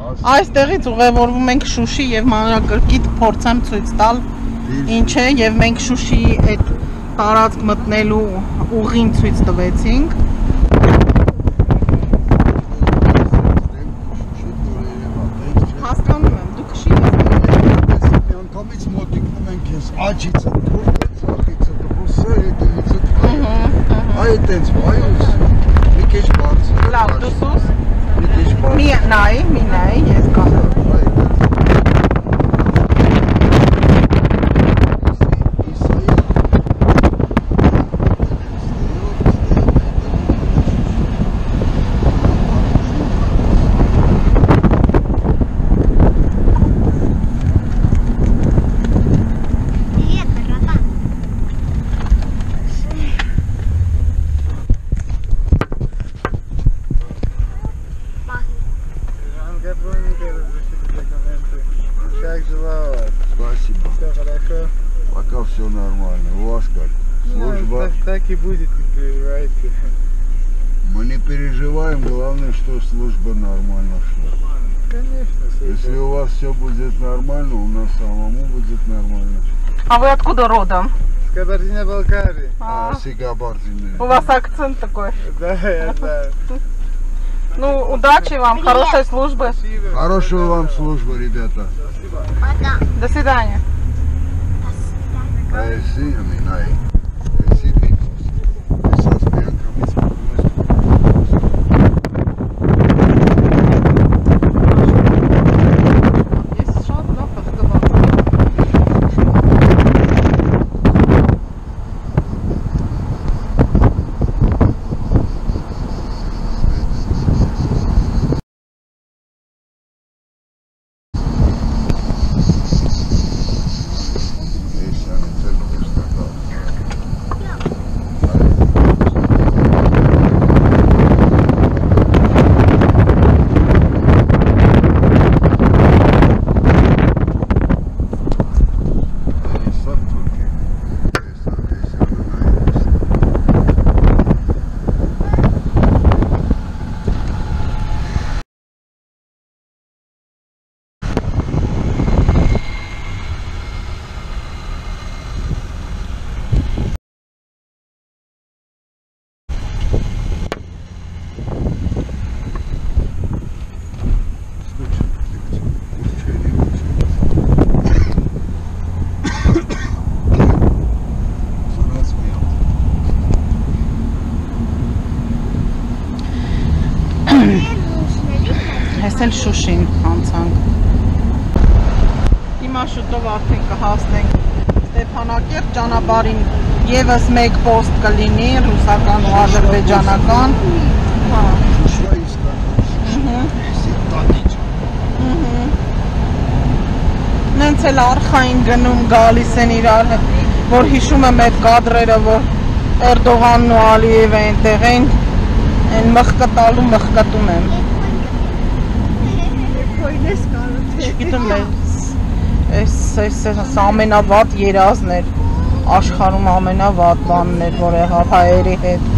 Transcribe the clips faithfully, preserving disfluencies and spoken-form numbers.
Այստեղից ուղևորվում ենք Շուշի եւ մանրակրկիտ փորձեմ ցույց տալ ինչ է եւ մենք Շուշիի այդ տարածք մտնելու ուղին ցույց տվեցինք։ Հասկանում եմ, դուք շիվես անգամից մոտիկնում ենք ես աչիցը թուրքը, ծախիցը տխոսը, հետևիցը թխայը։ Այ այտենց, այուս, մի կեչ բարձր։ Լավ, դու սուս։ Մի կեչ բարձր։ Մի նայի, մի նայի, ես կանեմ։ Спасибо. Все хорошо. Пока все нормально. У вас как? Служба? Так, так и будет, не переживайте. Мы не переживаем, главное, что служба нормально шла. Конечно, служба. Если у вас все будет нормально, у нас самому будет нормально. А вы откуда родом? С Кабардино-Балкарии. А, Сикабардино. У вас акцент такой. Да, я знаю. Ну, удачи вам, хорошей службы. Спасибо. Хорошего вам службы, ребята. До свидания. Ai, sim, aminai. Sim, Essas biancas. Հեսել Շուշին անցանք։ Հիմա շուտով արդեն կհասնենք Ստեփանակերտ ճանապարհին եւս մեկ պոստ կլինի ռուսական ու ադրբեջանական։ Հա։ Նենց էլ արխային գնում գալիս են իրար հետ, որ հիշում եմ այդ կադրերը, որ Էրդողանն ու Ալիևը այնտեղ են, այն մխկտալու մխկտում եմ։ Չգիտեմ, այս ամենավատ երազն էր, աշխարհում ամենավատ բանն էր, որ եղավ հայերի հետ։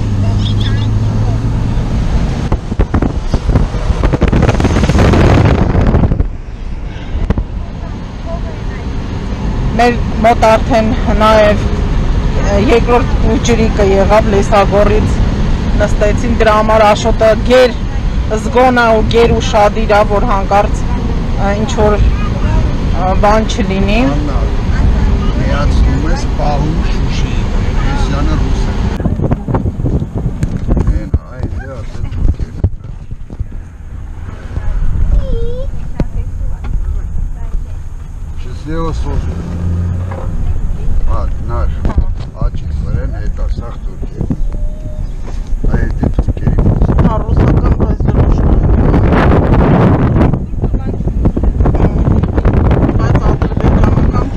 Մեր մոտ արդեն նաև երկրորդ ուջրիկը եղավ Լեսագորից, նստեցին, դրա համար Աշոտը գեր զգոնա ու գեր ու շադիրա, որ հանկարծ ինչ-որ բան չլինի։ Միացնում ես պահում Շուշի, Հեսյանը ռուս է։ Են, այն դե ասեն թուրքեր։ Счастливо служить. А, наш. Ачից վրեն հետա սաղ թուրքեր։ Այդ դե թուրքերի մաս։ Հա, ռուսական բայց դրոշն է։ Բայց ադրբեջանական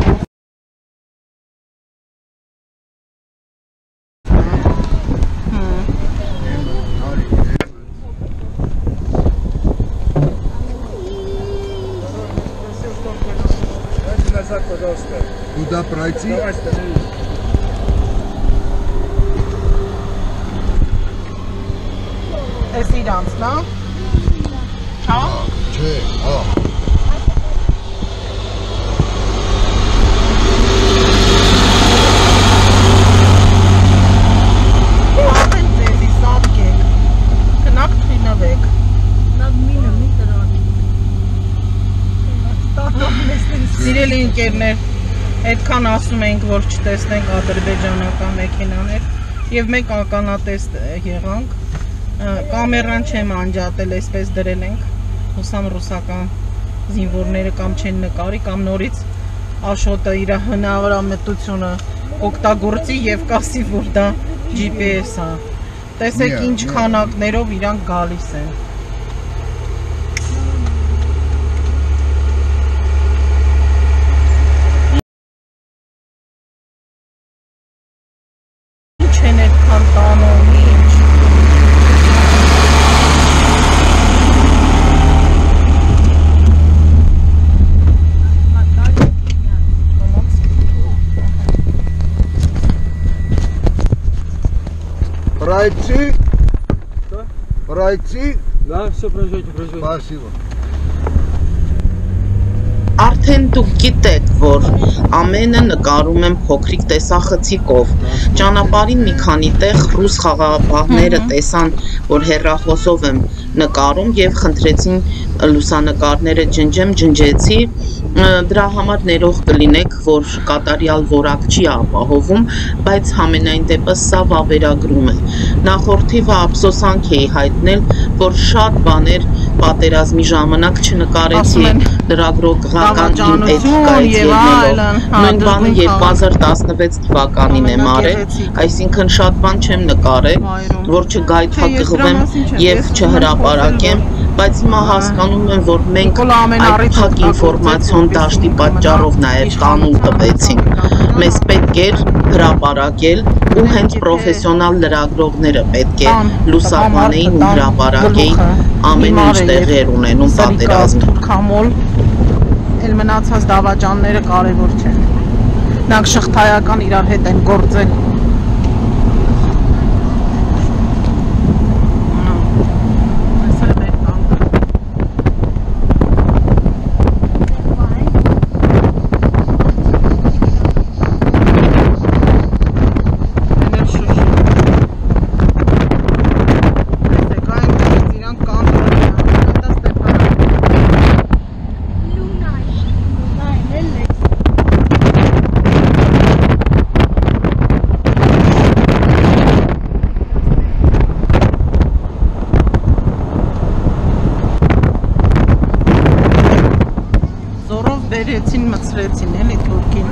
Пожалуйста. Куда пройти? Давай, остановись. Էս իրանցն է։ Հա։ Չէ, հա, Սիրելի ընկերներ, այդքան ասում ենք, որ չտեսնենք ադրբեջանական մեքենաներ եւ մենք ականատես եղանք, կամերան չեմ անջատել, այսպես դրել ենք, հուսամ ռուսական զինվորները կամ չեն նկարի, կամ նորից Աշոտը իր հնարավորամտությունը օգտագործի եւ կասի, որ դա Ջի Պի Էս է։ Տեսեք ինչ քանակներով իրանք գալիս են։ Ինչ են այդքան տանում, ինչ։ Пройти? Что? Пройти? Да, все производите, производите. Спасибо. Արդեն դուք գիտեք, որ ամենը նկարում եմ փոքրիկ տեսախցիկով։ Ճանապարհին մի քանի տեղ ռուս խաղաղապահները տեսան, որ հեռախոսով եմ նկարում եւ խնդրեցին լուսանկարները ջնջեմ, ջնջեցի։ Դրա համար ներող կլինեք, որ կատարյալ որակ չի ապահովում, բայց համենայն դեպս սա վավերագրում է։ Նախորդիվը ափսոսանք էի հայտնել, որ շատ բաներ պատերազմի ժամանակ չնկարեցի լրագրողական իմ էթիկայից ելնելով։ Նույն բանը երկու հազար տասնվեց թվականին եմ արել, այսինքն շատ բան չեմ նկարել, որ չգայթակղվեմ եւ չհրապարակեմ, բայց հիմա հասկանում եմ, որ մենք այդ փակ ինֆորմացիոն դաշտի պատճառով նաև կանոն տվեցին։ Մեզ պետք էր հրապարակել ու հենց պրոֆեսիոնալ լրագրողները պետք է լուսաբանեին ու հրապարակեին ամեն ինչ տեղեր ունենում պատերազմում։ Էլ մնացած դավաճանները կարևոր չեն։ Նրանք շղթայական իրար հետ են գործել։ Բերեցին, մցրեցին, էլի թուրքին։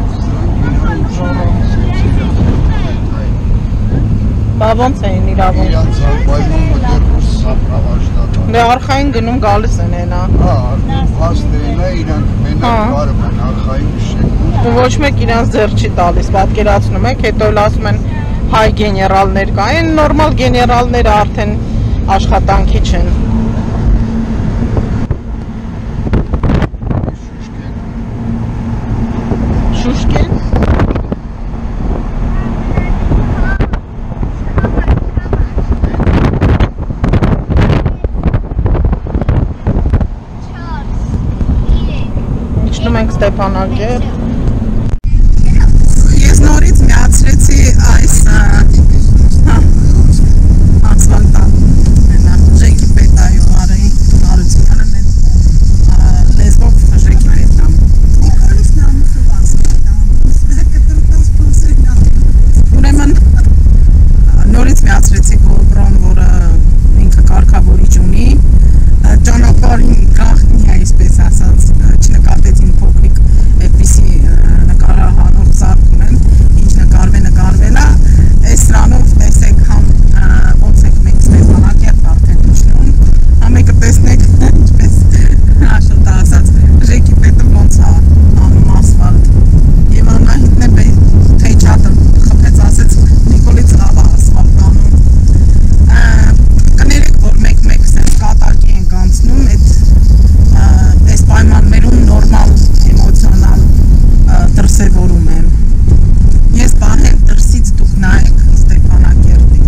Բա ոնց էին իրավունք։ Իրանց պայման մտեր ռուսական ավաշտական։ Դե արխային գնում գալիս են ենա։ Հա, հաստերին է իրանք մենակ բարում են արխային շեք։ Ու ոչ մեկ իրանց ձեռ չի տալիս, պատկերացնում եք, հետո էլ ասում են հայ գեներալներ կա, են նորմալ գեներալները արդեն աշխատանքի չեն։ Շուշկեն։ Իջնում ենք Ստեփանագերտ։ Ես նորից միացրեցի այս ասֆալտան, Ժեկի պետայով արեին հարությունանը մեծ լեզվով Ժեկի պետամ։ Ուրեմն նորից միացրեցի GoPro-ն, որը ինքը կարգավորիչ ունի, ճանապարհին գաղտնի է, այսպես ասած, չնկատեցին փոքրիկ այդպիսի նկարահանող սարքում են, ինչ նկարվել նկարվել է, այս սրանով տեսեք համ ոնց եք մենք Ստեփանակերտ արդեն դուշնում, համ եկը տեսնեք ինչպես Աշոտը ասած Ժեկի պետը ոնց է անում ասֆալտ եւ Անահիտն է թե չաթը խփեց ասեց Նիկոլից լավ է ասֆալտ անում կներեք որ մեկ-մեկ սենց կատակի ենք անցնում այդ այս պայմաններում նորմալ էմոցիոնալ դրսևորում եմ ես պահել դրսից դուք նայեք Ստեփանակերտին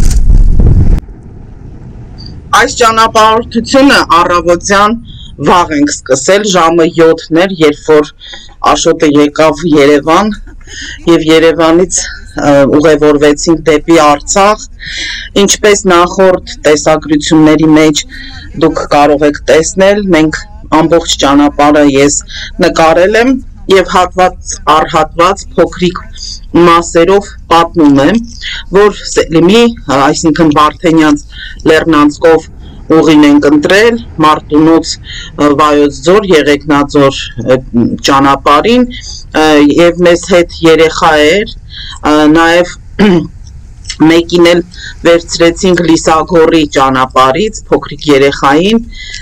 Այս ճանապարհորդությունը առավոտյան վաղ ենք սկսել, ժամը յոթն էր, երբ որ Աշոտը եկավ Երևան եւ Երևանից ուղևորվեցինք դեպի Արցախ, ինչպես նախորդ տեսագրությունների մեջ դուք կարող եք տեսնել, մենք ամբողջ ճանապարհը ես նկարել եմ, եւ հատված առ հատված փոքրիկ մասերով պատմում եմ, որ Սելիմի, այսինքն Վարդենյանց Լեռնանցկով ուղին ենք ընտրել Մարտունուց Վայոց ձոր Եղեգնաձոր ճանապարհին եւ մեզ հետ երեխա էր, նաեւ մեկին էլ վերցրեցինք Լիսագորի ճանապարհից փոքրիկ երեխային,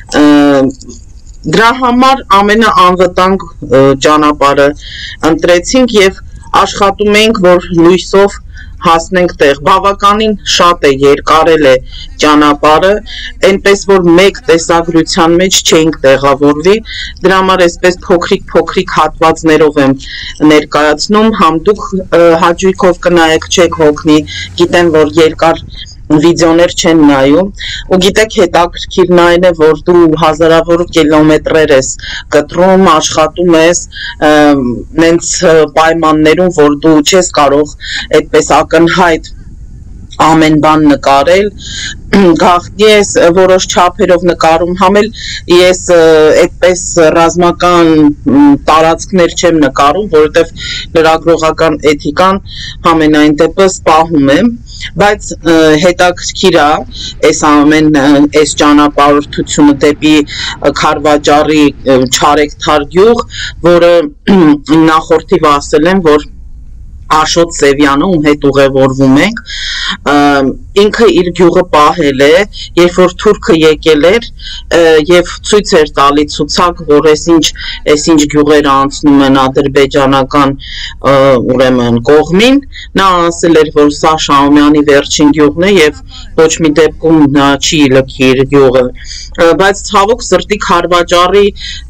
դրա համար ամենաանվտանգ ճանապարհը ընտրեցինք եւ աշխատում ենք, որ լույսով հասնենք տեղ, բավականին շատ է, երկարել է ճանապարհը, այնպես որ մեկ տեսագրության մեջ չենք տեղավորվի, դրա համար այսպես փոքրիկ-փոքրիկ հատվածներով եմ ներկայացնում, համ դուք հաճույքով կնայեք, չեք հոգնի, գիտեմ, որ երկար վիդեոներ չեն նայում, ու գիտեք հետաքրքիրն այն է, որ դու հազարավոր կիլոմետրեր ես կտրում, աշխատում ես նենց պայմաններում, որ դու չես կարող այդպես ակնհայտ ամեն բան նկարել, գաղտնի ես որոշ չափերով նկարում, համ էլ ես այդպես ռազմական տարածքներ չեմ նկարում, որովհետև լրագրողական էթիկան համենայն դեպս պահում եմ, բայց հետաքրքիր է այս ամեն այս ճանապարհորդությունը դեպի Քարվաճառի Չարեգթար գյուղ, որը նախորդիվ ասել եմ, որ Աշոտ Սևյանը, ում հետ ուղևորվում ենք, ինքը իր գյուղը պահել է, երբ որ թուրքը եկել էր եւ ցույց էր տալի ցուցակ, որ այսինչ այսինչ գյուղերը անցնում են ադրբեջանական ուրեմն կողմին, նա ասել էր, որ սա Շահումյանի վերջին գյուղն է եւ ոչ մի դեպքում նա չի լքի իր գյուղը, բայց ցավոք սրտի Քարվաճառի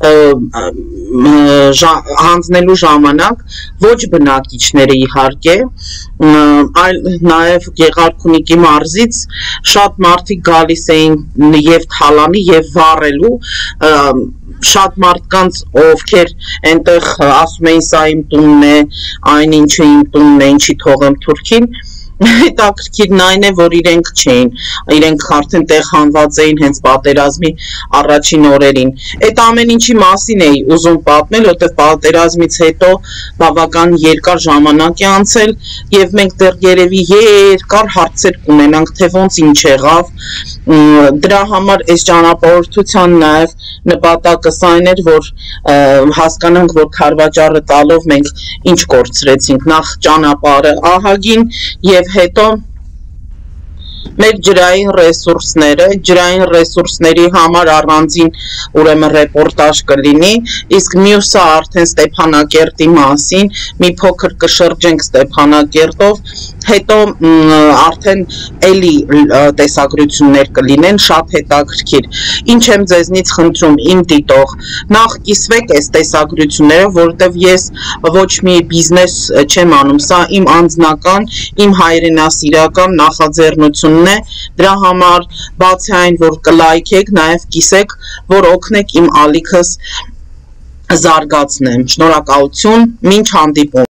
հանձնելու ժամանակ ոչ բնակիչները իհարկե, այլ նաև Գեղարքունիքի մարզից շատ մարդիկ գալիս էին եւ թալանի եւ վառելու, շատ մարդկանց ովքեր այնտեղ ասում էին սա իմ տունն է, այն ինչը իմ տունն է, ինչի թողեմ թուրքին, հետաքրքիրն այն է, որ իրենք չէին, իրենք արդեն տեղ հանված էին հենց պատերազմի առաջին օրերին, այդ ամեն ինչի մասին էի ուզում պատմել, որտեղ պատերազմից հետո բավական երկար ժամանակ է անցել եւ մենք դեռ երևի երկար հարցեր կունենանք, թե ոնց ինչ եղավ, դրա համար այս ճանապարհորդության նաեւ նպատակը այն էր, որ հասկանանք, որ Քարվաճառը տալով մենք ինչ կորցրեցինք, նախ ճանապարհը ահագին եւ հետո մեր ջրային ռեսուրսները, ջրային ռեսուրսների համար առանձին ուրեմն ռեպորտաժ կլինի, իսկ մյուսը արդեն Ստեփանակերտի մասին, մի փոքր կշրջենք Ստեփանակերտով, հետո արդեն էլի տեսագրություններ կլինեն, շատ հետաքրքիր։ Ինչ եմ ձեզնից խնդրում, իմ դիտող, նախ կիսվեք այս տեսագրությունները, որովհետև ես ոչ մի բիզնես չեմ անում, սա իմ անձնական, իմ հայրենասիրական նախաձեռնությունն է, դրա համար բացի այն, որ կլայքեք, նաև կիսեք, որ օգնեք իմ ալիքս զարգացնեմ։ Շնորհակալություն, մինչ հանդիպում։